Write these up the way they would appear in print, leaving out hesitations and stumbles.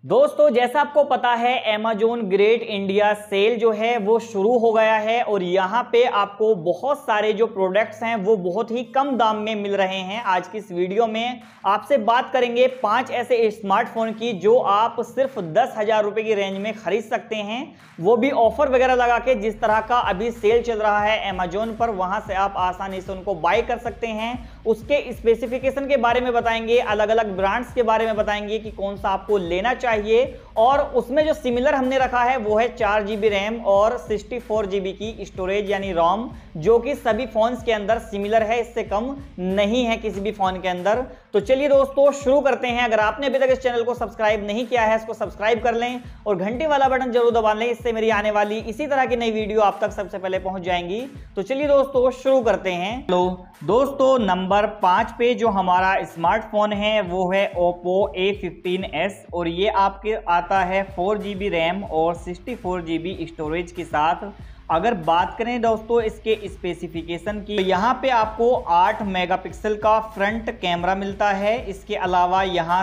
दोस्तों जैसा आपको पता है Amazon ग्रेट इंडिया सेल जो है वो शुरू हो गया है और यहाँ पे आपको बहुत सारे जो प्रोडक्ट्स हैं वो बहुत ही कम दाम में मिल रहे हैं। आज की इस वीडियो में आपसे बात करेंगे 5 ऐसे स्मार्टफोन की जो आप सिर्फ 10,000 रुपए की रेंज में खरीद सकते हैं, वो भी ऑफर वगैरह लगा के। जिस तरह का अभी सेल चल रहा है Amazon पर, वहां से आप आसानी से उनको बाय कर सकते हैं। उसके स्पेसिफिकेशन के बारे में बताएंगे, अलग अलग ब्रांड्स के बारे में बताएंगे कि कौन सा आपको लेना चाहिए। और उसमें जो सिमिलर हमने रखा है वो है 4GB रैम और 64GB की स्टोरेज यानी रोम, जो कि सभी फोन्स के अंदर सिमिलर है, इससे कम नहीं है किसी भी फोन के अंदर। तो चलिए दोस्तों शुरू करते हैं। अगर आपने अभी तक इस चैनल को सब्सक्राइब नहीं किया है, इसको सब्सक्राइब कर लें और घंटी वाला बटन जरूर दबा लें, इससे मेरी आने वाली इसी तरह की नई वीडियो आप तक सबसे पहले पहुंच जाएंगी। तो चलिए दोस्तों शुरू करते हैं। हेलो दोस्तों, नंबर 5 पे जो हमारा स्मार्टफोन है वो है Oppo A15s और ये आपके आता है 4GB रैम और 64GB स्टोरेज के साथ। अगर बात करें दोस्तों इसके स्पेसिफिकेशन की, तो यहाँ पे आपको 8 मेगापिक्सल का फ्रंट कैमरा मिलता है। इसके अलावा यहाँ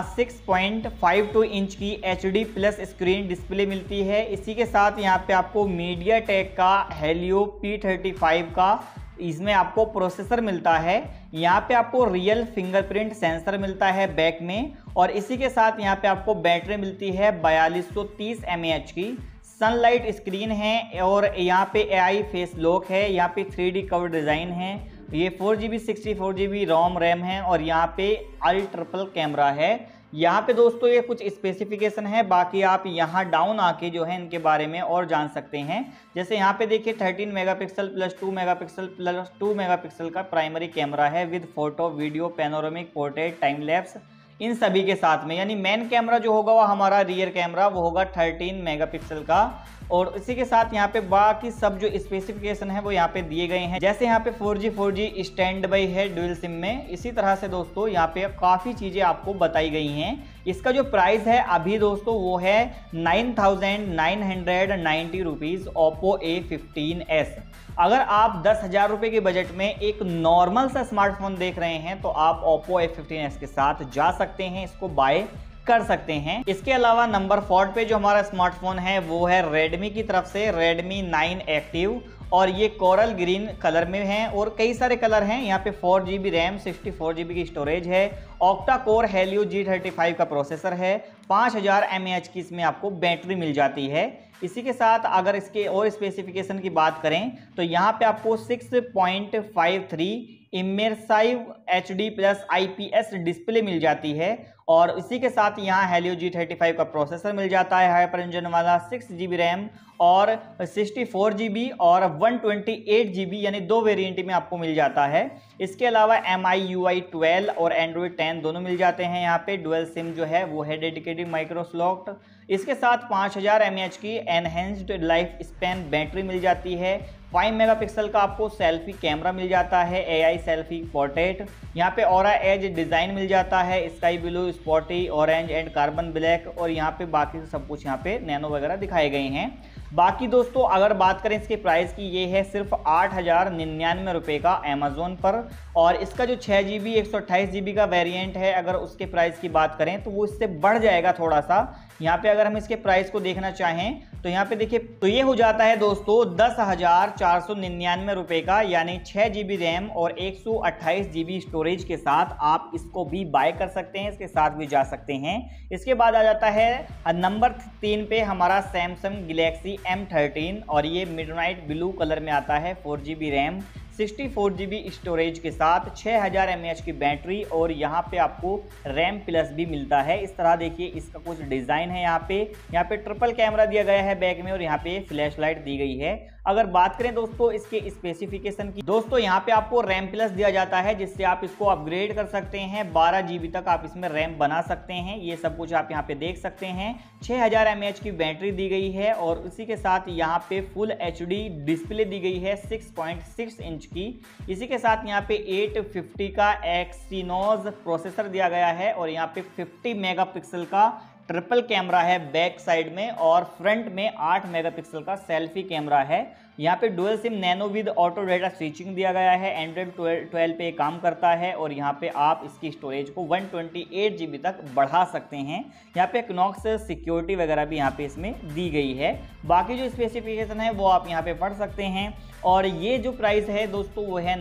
6.52 इंच की HD प्लस स्क्रीन डिस्प्ले मिलती है। इसी के साथ यहाँ पे आपको मीडियाटेक का Helio P35 का इसमें आपको प्रोसेसर मिलता है। यहाँ पे आपको रियल फिंगरप्रिंट सेंसर मिलता है बैक में और इसी के साथ यहाँ पे आपको बैटरी मिलती है 4230 mAh की। सनलाइट स्क्रीन है और यहाँ पे AI फेस लॉक है। यहाँ पे 3D कवर डिज़ाइन है। ये 4GB 64GB रोम रैम है और यहाँ पे ट्रिपल कैमरा है। यहाँ पे दोस्तों ये कुछ स्पेसिफिकेशन है, बाकी आप यहाँ डाउन आके जो है इनके बारे में और जान सकते हैं। जैसे यहाँ पे देखिए 13 megapixel plus 2 megapixel plus 2 megapixel का प्राइमरी कैमरा है with photo video panoramic portrait time lapse इन सभी के साथ में। यानी मेन कैमरा जो होगा वो हमारा रियर कैमरा वो होगा 13 मेगापिक्सल का। और इसी के साथ यहाँ पे बाकी सब जो स्पेसिफिकेशन है वो यहाँ पे दिए गए हैं। जैसे यहाँ पे 4G स्टैंड बाई है डुअल सिम में, इसी तरह से दोस्तों यहाँ पे काफ़ी चीज़ें आपको बताई गई हैं। इसका जो प्राइस है अभी दोस्तों वो है 9,990 रुपीज़ Oppo A15s। अगर आप 10,000 रुपये के बजट में एक नॉर्मल सा स्मार्टफोन देख रहे हैं तो आप Oppo A15s के साथ जा सकते हैं, इसको बाय कर सकते हैं। इसके अलावा नंबर 4 पे जो हमारा स्मार्टफोन है वो है Redmi की तरफ से Redmi 9 एक्टिव और ये कोरल ग्रीन कलर में है और कई सारे कलर हैं। यहाँ पे 4GB रैम 64GB की स्टोरेज है, ऑक्टा कोर Helio G35 का प्रोसेसर है, 5000 mAh की इसमें आपको बैटरी मिल जाती है। इसी के साथ अगर इसके और स्पेसिफिकेशन की बात करें तो यहाँ पे आपको 6.53 immersive HD plus IPS display मिल जाती है और इसी के साथ यहाँ Helio G35 का प्रोसेसर मिल जाता है हाइपर इंजन वाला, 6GB रैम और 64GB और 128GB यानी 2 वेरिएंट में आपको मिल जाता है। इसके अलावा MIUI 12 और Android 10 दोनों मिल जाते हैं। यहाँ पे डुअल सिम जो है वो है डेडिकेटेड माइक्रो स्लॉट। इसके साथ 5000 mAh की एनहेंस्ड लाइफ स्पैन बैटरी मिल जाती है। 5 मेगापिक्सल का आपको सेल्फी कैमरा मिल जाता है, AI सेल्फी पोर्ट्रेट। यहाँ पे ऑरा एज डिज़ाइन मिल जाता है, sky blue, spotty, orange and carbon black और यहाँ पे बाकी सब कुछ यहाँ पे नैनो वगैरह दिखाए गए हैं। बाकी दोस्तों अगर बात करें इसके प्राइस की, ये है सिर्फ 8,099 रुपये का अमेजोन पर और इसका जो 6GB 128GB का वेरिएंट है अगर उसके प्राइस की बात करें तो वो इससे बढ़ जाएगा थोड़ा सा। यहाँ पे अगर हम इसके प्राइस को देखना चाहें तो यहाँ पे देखिए तो ये हो जाता है दोस्तों 10,499 रुपये का, यानी 6GB रैम और 128GB स्टोरेज के साथ आप इसको भी बाय कर सकते हैं, इसके साथ भी जा सकते हैं। इसके बाद आ जाता है नंबर 3 पे हमारा सैमसंग गैलेक्सी M13 और ये मिडनाइट ब्लू कलर में आता है, 4GB रैम 64GB स्टोरेज के साथ, 6000 mAh की बैटरी और यहाँ पे आपको रैम प्लस भी मिलता है। इस तरह देखिए इसका कुछ डिज़ाइन है। यहाँ पे ट्रिपल कैमरा दिया गया है बैक में और यहाँ पे फ्लैश लाइट दी गई है। अगर बात करें दोस्तों इसके स्पेसिफिकेशन की, दोस्तों यहाँ पे आपको रैम प्लस दिया जाता है जिससे आप इसको अपग्रेड कर सकते हैं, 12GB तक आप इसमें रैम बना सकते हैं। ये सब कुछ आप यहाँ पे देख सकते हैं। 6000 mAh की बैटरी दी गई है और इसी के साथ यहाँ पे फुल HD डिस्प्ले दी गई है 6.6 इंच की। इसी के साथ यहाँ पे 850 का Exynos प्रोसेसर दिया गया है और यहाँ पे 50 मेगापिक्सल का ट्रिपल कैमरा है बैक साइड में और फ्रंट में 8 मेगापिक्सल का सेल्फी कैमरा है। यहाँ पे dual sim nano with auto data switching दिया गया है, एंड्रॉइड 12 पे काम करता है और यहाँ पे आप इसकी स्टोरेज को 128 GB तक बढ़ा सकते हैं। यहाँ पे एक्नॉक्स सिक्योरिटी वगैरह भी यहाँ पे इसमें दी गई है। बाकी जो स्पेसिफिकेशन है वो आप यहाँ पे पढ़ सकते हैं। और ये जो प्राइस है दोस्तों वो है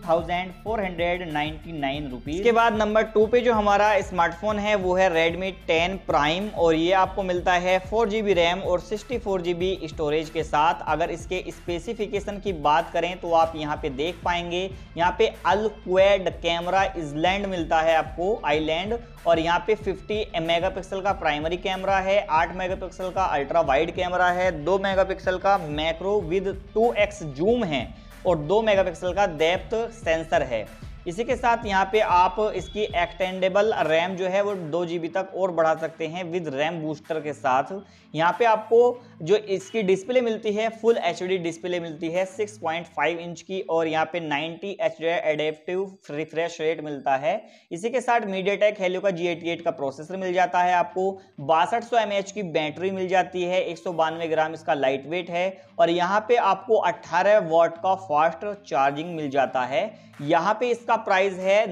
9499 रुपीज़। इसके बाद नंबर 2 पे जो हमारा स्मार्टफोन है वो है Redmi 10 Prime और ये आपको मिलता है 4GB रैम और 64GB स्टोरेज के साथ। अगर इसके स्पेसिफिकेशन की बात करें तो आप यहाँ पे देख पाएंगे, यहाँ पे अल क्वाड कैमरा इसलैंड मिलता है आपको, आइलैंड, और यहाँ पे 50 मेगापिक्सल का प्राइमरी कैमरा है, 8 मेगापिक्सल का अल्ट्रा वाइड कैमरा है, 2 मेगापिक्सल का मैक्रो विद 2x जूम है और 2 मेगापिक्सल का डेप्थ सेंसर है। इसी के साथ यहाँ पे आप इसकी एक्सटेंडेबल रैम जो है वो 2 GB तक और बढ़ा सकते हैं विद रैम बूस्टर के साथ। यहाँ पे आपको जो इसकी डिस्प्ले मिलती है फुल HD डिस्प्ले मिलती है 6.5 इंच की और यहाँ पे 90 Hz एडेप्टिव रिफ्रेश रेट मिलता है। इसी के साथ MediaTek Helio का G88 का प्रोसेसर मिल जाता है आपको, 6200 mAh की बैटरी मिल जाती है, 192 ग्राम इसका लाइट वेट है और यहाँ पे आपको 18 वॉट का फास्ट चार्जिंग मिल जाता है। यहाँ पे इसका प्राइस है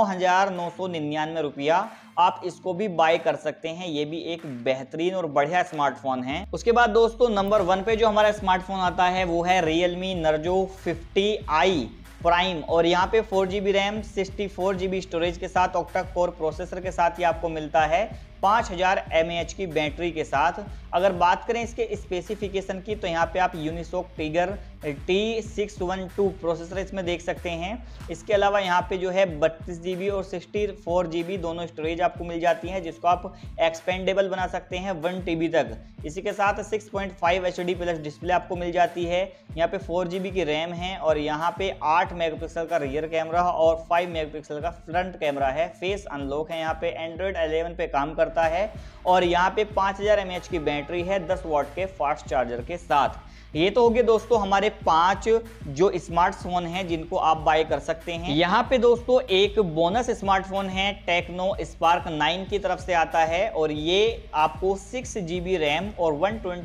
9,999 रुपया। आप इसको भी बाय कर सकते हैं, ये भी एक बेहतरीन और बढ़िया स्मार्टफोन है। उसके बाद दोस्तों नंबर 1 पे जो हमारा स्मार्टफोन आता है वो है Realme Narzo 50i प्राइम और यहाँ पे 4GB रैम 64GB स्टोरेज के साथ ऑक्टा कोर प्रोसेसर के साथ ये आपको मिलता है 5000 mAh की बैटरी के साथ। अगर बात करें इसके स्पेसिफिकेशन की तो यहाँ पे आप यूनिसॉक टिगर T612 प्रोसेसर इसमें देख सकते हैं। इसके अलावा यहाँ पे जो है 32GB और 64GB दोनों स्टोरेज आपको मिल जाती हैं जिसको आप एक्सपेंडेबल बना सकते हैं 1 TB तक। इसी के साथ 6.5 HD प्लस डिस्प्ले आपको मिल जाती है। यहाँ पे 4GB की रैम है और यहाँ पे 8 मेगापिक्सल का रियर कैमरा और 5 मेगापिक्सल का फ्रंट कैमरा है। फेस अनलॉक है, यहाँ पे एंड्रॉइड 11 पे काम करता है और यहाँ पे 5000 mAh की बैटरी है 10 वॉट के फास्ट चार्जर के साथ। ये तो हो गए दोस्तों हमारे 5 जो स्मार्टफोन हैं जिनको आप बाय कर सकते हैं। यहाँ पे दोस्तों एक बोनस स्मार्टफोन है टेक्नो स्पार्क 9 की तरफ से आता है और ये आपको 6GB रैम और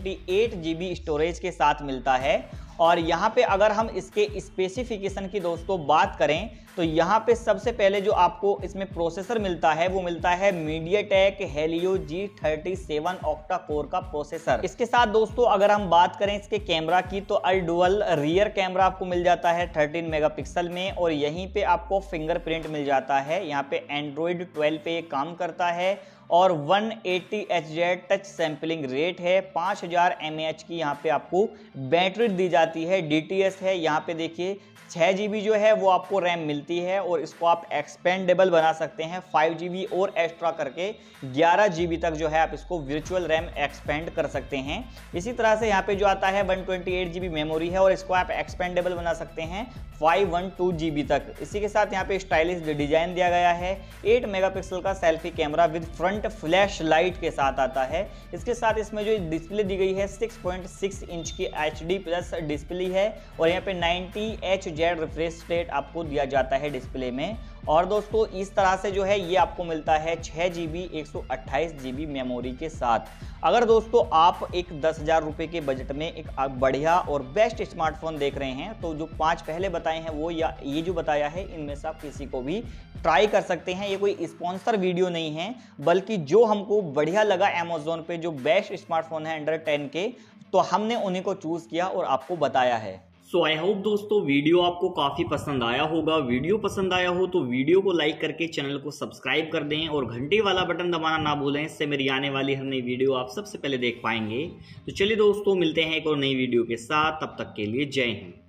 128GB स्टोरेज के साथ मिलता है। और यहाँ पे अगर हम इसके स्पेसिफिकेशन की दोस्तों बात करें तो यहाँ पे सबसे पहले जो आपको इसमें प्रोसेसर मिलता है वो मिलता है MediaTek Helio G37 octa core का प्रोसेसर। इसके साथ दोस्तों अगर हम बात करें इसके कैमरा की तो डुअल रियर कैमरा आपको मिल जाता है 13 मेगापिक्सल में और यहीं पे आपको फिंगरप्रिंट मिल जाता है। यहाँ पे एंड्रॉइड 12 पे काम करता है और 180 Hz टच सैंपलिंग रेट है। 5000 mAh की यहाँ पे आपको बैटरी दी जाती है, DTS है। यहाँ पे देखिए 6GB जो है वो आपको रैम मिलती है और इसको आप एक्सपेंडेबल बना सकते हैं 5GB और एक्स्ट्रा करके 11GB तक जो है आप इसको वर्चुअल रैम एक्सपेंड कर सकते हैं। इसी तरह से यहाँ पे जो आता है 128GB मेमोरी है और इसको आप एक्सपेंडेबल बना सकते हैं 512GB तक। इसी के साथ यहाँ पे स्टाइलिश डिजाइन दिया गया है। 8 मेगापिक्सल का selfie camera with front flash light के साथ आता है। इसके साथ इसमें जो डिस्प्ले दी गई है 6.6 इंच की HD प्लस डिस्प्ले है और यहाँ पे 90 Hz रिफ्रेश रेट आपको दिया जाता है डिस्प्ले में। और दोस्तों इस तरह से जो है ये आपको मिलता है 6GB 128GB मेमोरी के साथ। अगर दोस्तों आप एक 10,000 रुपये के बजट में एक बढ़िया और बेस्ट स्मार्टफोन देख रहे हैं तो जो 5 पहले बताए हैं वो या ये जो बताया है इनमें से आप किसी को भी ट्राई कर सकते हैं। ये कोई स्पॉन्सर वीडियो नहीं है बल्कि जो हमको बढ़िया लगा अमेज़न पे जो बेस्ट स्मार्टफोन है अंडर 10 के तो हमने उन्हीं को चूज़ किया और आपको बताया है। सो आई होप दोस्तों वीडियो आपको काफ़ी पसंद आया होगा। वीडियो पसंद आया हो तो वीडियो को लाइक करके चैनल को सब्सक्राइब कर दें और घंटी वाला बटन दबाना ना भूलें। इससे मेरी आने वाली हर नई वीडियो आप सबसे पहले देख पाएंगे। तो चलिए दोस्तों मिलते हैं एक और नई वीडियो के साथ, तब तक के लिए जय हिंद।